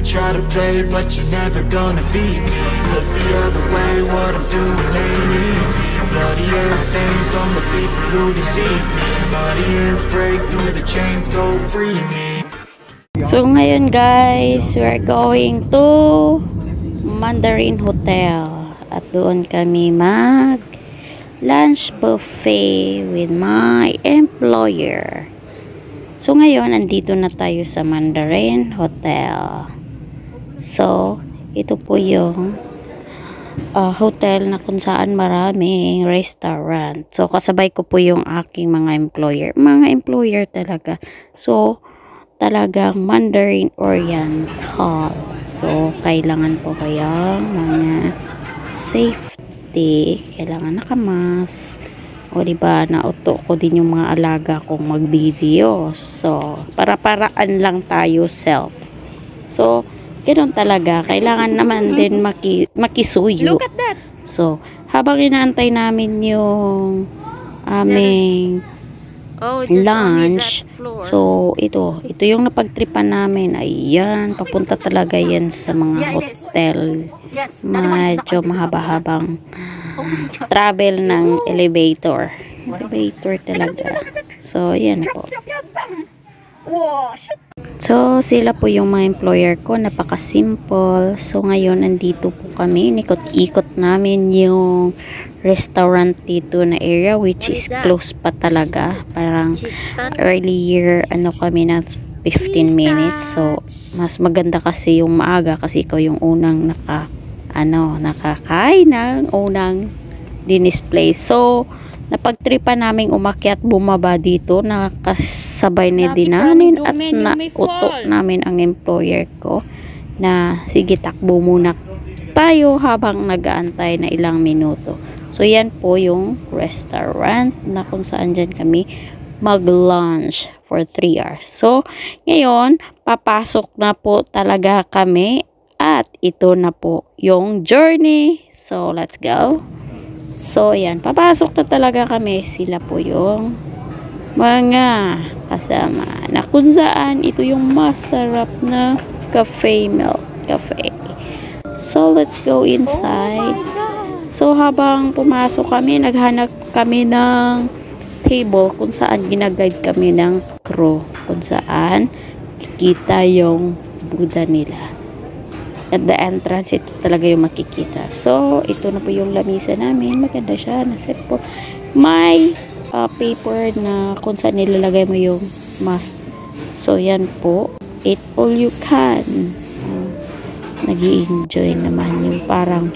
try to play, but you're never gonna beat me. Look the other way, what I'm doing ain't easy. Bloody hands stained from the people who deceive me. Bloody hands break through the chains, go free me. So ngayon guys, we're going to Mandarin Hotel. At doon kami mag lunch buffet with my employer. So ngayon, andito na tayo sa Mandarin Hotel. So, ito po yung hotel na kung saan maraming restaurant. So, kasabay ko po yung aking mga employer. Mga employer talaga. So, talagang Mandarin Oriental. So, kailangan po kayong mga safety. Kailangan nakamas. O diba, nauto ko din yung mga alaga kong mag-video. So, para-paraan lang tayo self. So, ganoon talaga. Kailangan naman din makisuyo. Look at that. So, habang inaantay namin yung aming lunch. So, ito yung napagtripan namin. Ayan, papunta talaga yan sa mga hotel. Medyo mahaba-habang travel ng elevator. Elevator talaga. So, yan po. So, sila po yung mga employer ko. Napaka-simple. So, ngayon, nandito po kami. Nikot-ikot namin yung restaurant dito na area, which is close pa talaga. Parang earlier, kami na 15 minutes. So, mas maganda kasi yung maaga kasi ikaw yung unang nakakain ng unang dinisplay. So, napagtripan naming umakyat bumaba dito. Nakasabay din namin at nauto namin ang employer ko na sige, takbo muna tayo habang nag-aantay na ilang minuto. So, yan po yung restaurant na kung saan dyan kami mag-lunch for 3 hours. So, ngayon, papasok na po talaga kami at ito na po yung journey. So, let's go. So, yan. Papasok na talaga kami. Sila po yung mga kasama na kung saan ito yung masarap na cafe milk cafe. So, let's go inside. So, habang pumasok kami, naghanap kami ng table kung saan ginaguide kami ng crew. Kung saan kikita yung Buddha nila. At the entrance, ito talaga yung makikita. So, ito na po yung lamisa namin. Maganda siya. Simple. May paper na kung saan nilalagay mo yung mask. So, yan po. Eat all you can. Nag-i-enjoy naman yung parang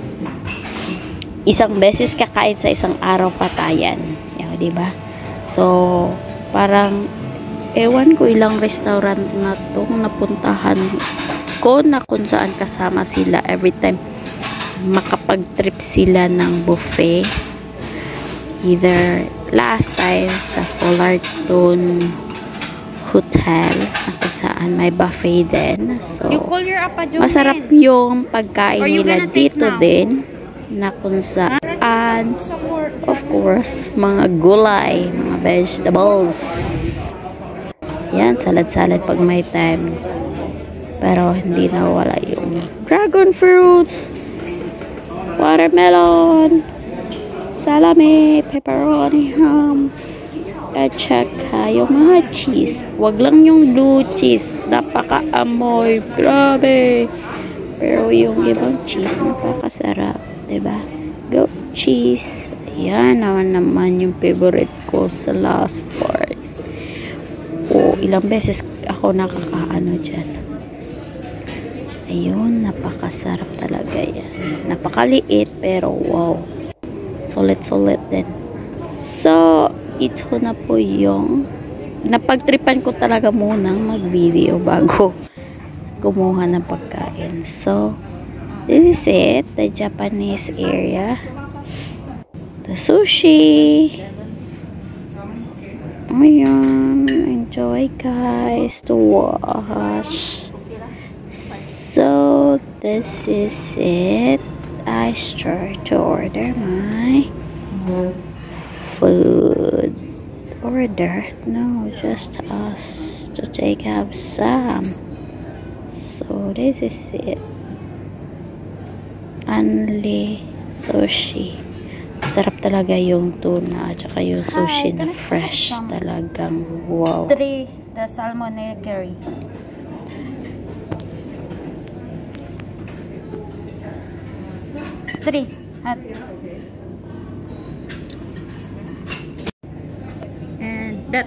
isang beses kakain sa isang araw patayan. Yan, diba? So, parang ewan ko ilang restaurant na itong napuntahan ko na kung saan kasama sila every time makapag-trip sila ng buffet. Either last time sa Fullerton Hotel na kung saan may buffet din. So, masarap yung pagkain nila dito din na kung saan of course mga gulay, mga vegetables. Yan, salad-salad pag may time. Pero hindi nawala yung dragon fruits, watermelon, salami, pepperoni, ham, at saka yung mga cheese. Wag lang yung blue cheese. Napaka-amoy. Grabe. Pero yung ibang cheese, napakasarap. Diba? Goat cheese. Ayan naman yung favorite ko sa last part. Ilang beses ako nakakaano dyan. Ayun, napakasarap talaga yan. Napakaliit, pero wow. Solid din. So, ito na po yung napagtripan ko talaga munang mag-video bago kumuha ng pagkain. So, this is it. The Japanese area. The sushi. Ayan. Enjoy guys to watch. So, this is it. I start to order my food. Order? No, just us to take up some. So this is it. Anli sushi. Masarap talaga yung tuna at saka yung sushi na fresh. Talagang wow. 3, the salmon nigiri. Three. And that.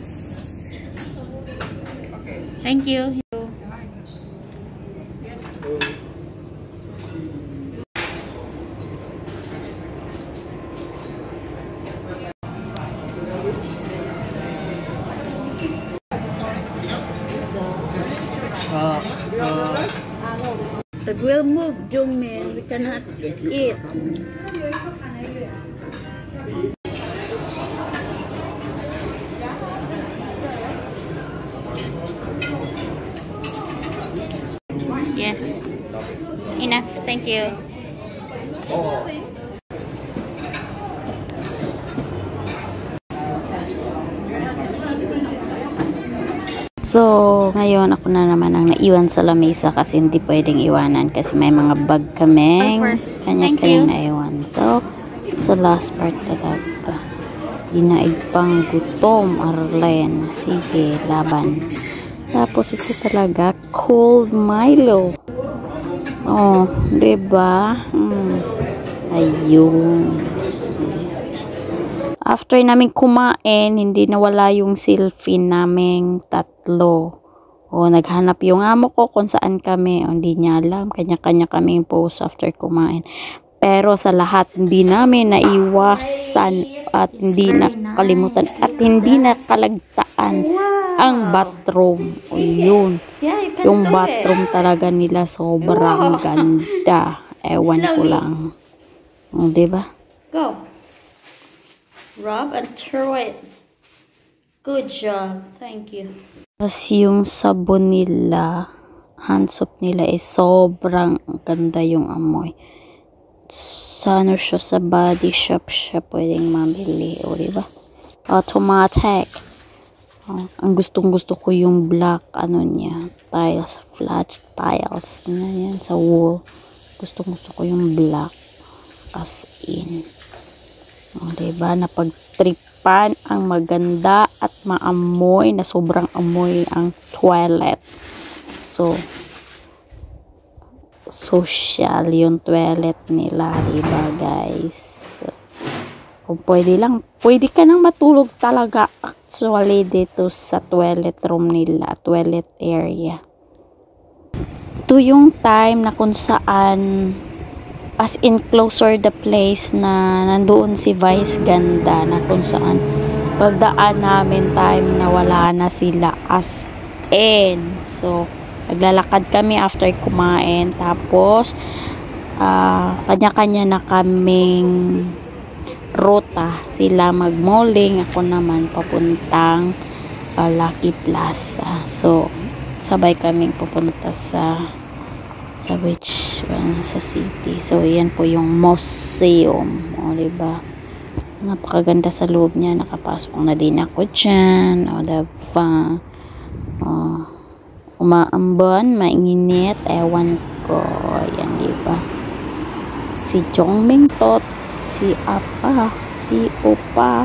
Thank you. But we'll move, Jungmin. We cannot eat. Yes. Enough. Thank you. So, ngayon ako na naman ang naiwan sa lamesa kasi hindi pwedeng iwanan kasi may mga bag kaming kanya-kanyang naiwan. So, sa last part talaga. Dinaig pang gutom, Arlen. Sige, laban. Tapos ito talaga, cold Milo. Oh, diba? Ayun. After namin kumain, hindi nawala yung selfie naming tatlo. O, naghanap yung amo ko kung saan kami. O, hindi niya alam. Kanya-kanya kaming post after kumain. Pero sa lahat, hindi namin naiwasan at hindi nakalimutan at hindi nakalagtaan ang bathroom. O, yun. Yung bathroom talaga nila sobrang ganda. Ewan ko lang. O, diba? Go. Rub and throw it. Good job. Thank you. Tapos yung sabon nila, hand soap nila is sobrang ganda yung amoy. Sa ano siya, sa body shop siya pwedeng mabili. O, diba? Automatic. Ang gustong-gusto ko yung black, ano niya, tiles, flat tiles na yan sa wall. Gustong-gusto ko yung black. As in. O, diba? Napagtripan ang maganda at maamoy na sobrang amoy ang toilet. So, social yung toilet nila, diba guys? So, kung pwede lang, pwede ka nang matulog talaga actually dito sa toilet room nila, toilet area. Ito yung time na kung saan as in closer the place na nandoon si Vice Ganda na kung saan pagdaan namin time na wala na sila as in. So, naglalakad kami after kumain tapos kanya-kanya na kaming ruta. Sila mag-malling, ako naman papuntang Lucky Plaza. So, sabay kaming pupunta sa which sa city. So, yan po yung museum. O, diba? Napakaganda sa loob niya. Nakapasok na din ako dyan. O, diba? O, umaambon, mainginit. Ewan ko. Yan, diba? Si Jongming Tot, si Apa, si Opa.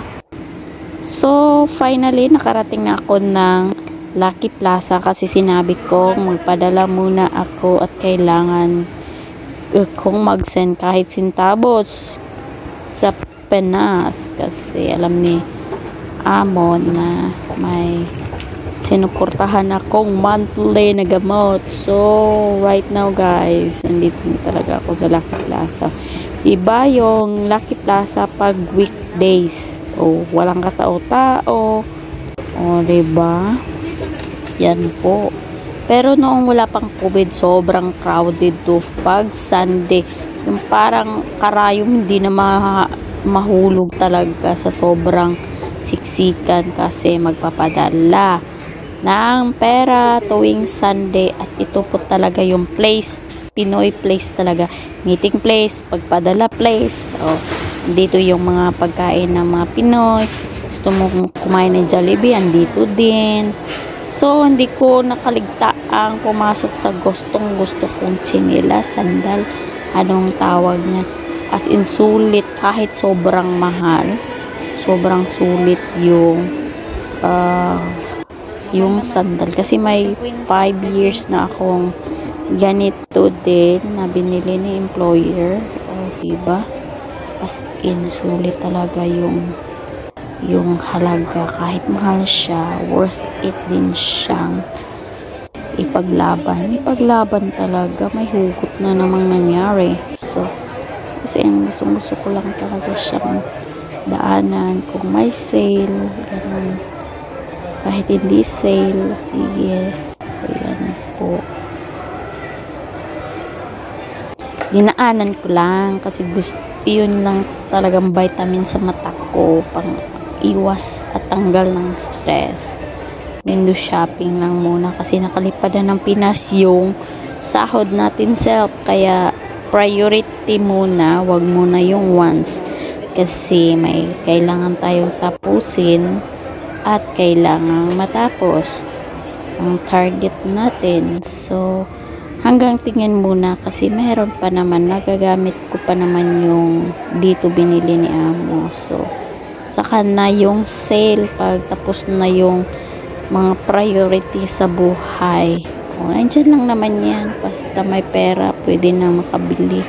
So, finally, nakarating na ako ng Lucky Plaza kasi sinabi ko magpadala muna ako at kailangan kong mag-send kahit centavos sa Pinas kasi alam ni amo na may sinuportahan akong monthly na gamot. So right now guys, nandito na talaga ako sa Lucky Plaza. Iba yung Lucky Plaza pag weekdays o walang katao-tao o diba? Yan po. Pero noong wala pang COVID, sobrang crowded to pag Sunday. Yung parang karayom hindi na mahulog talaga sa sobrang siksikan kasi magpapadala ng pera tuwing Sunday at ito po talaga yung place, Pinoy place talaga. Meeting place, pagpadala place. O, dito yung mga pagkain ng mga Pinoy. Gusto mo kumain ng Jollibee, andito din. So, hindi ko nakaligtaang pumasok sa gustong gusto kong tsinelas, sandal, anong tawag niya. As in, sulit, kahit sobrang mahal. Sobrang sulit yung sandal. Kasi may 5 years na akong ganito din na binili ni employer. O, diba? As in, sulit talaga yung halaga. Kahit mahal siya, worth it din siyang ipaglaban talaga. May hugot na namang nangyari. So, kasi gusto ko lang talaga siyang daanan kung may sale, ganun. Kahit hindi sale, sige, ayan po. Dinaanan ko lang kasi gusto, yun lang talagang vitamin sa mata ko, pang iwas at tanggal ng stress. Window shopping lang muna kasi nakalipad na ng Pinas yung sahod natin self, kaya priority muna, wag muna yung wants kasi may kailangan tayong tapusin at kailangan matapos ang target natin. So hanggang tingin muna kasi meron pa naman, nagagamit ko pa naman yung dito binili ni Amo. So saka na yung sale pag tapos na yung mga priority sa buhay. O, andyan lang naman yan. Basta may pera, pwede na makabili.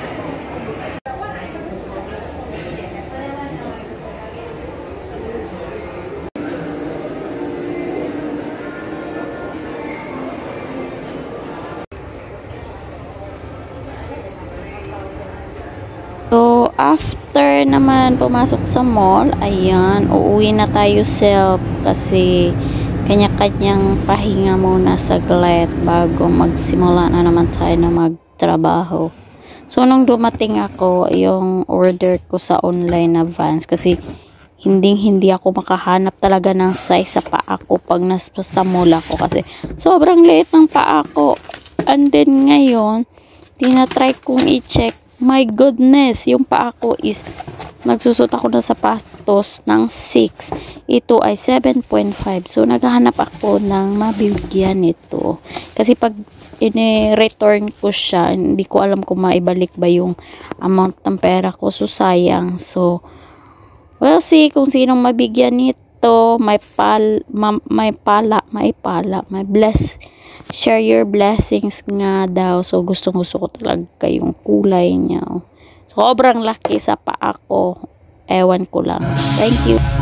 So, after naman pumasok sa mall, ayan, uuwi na tayo self kasi kanya-kanyang pahinga muna saglit bago magsimula na naman tayo na magtrabaho. So, nung dumating ako, yung order ko sa online na Vans kasi hindi ako makahanap talaga ng size sa paa ko pag nasa mall ako kasi sobrang liit ng paa ko. And then ngayon, tinatry kong i-check. My goodness, yung paa ko is, nagsusot ako ng sapatos ng 6. Ito ay 7.5. So, naghahanap ako ng mabibigyan nito. Kasi pag ini-return ko siya, hindi ko alam kung maibalik ba yung amount ng pera ko. So, sayang. So, we'll see kung sinong mabigyan nito. May bless. Share your blessings nga daw. So, gusto ko talaga yung kulay niya. Sobrang laki sa paa ko. Ewan ko lang. Thank you.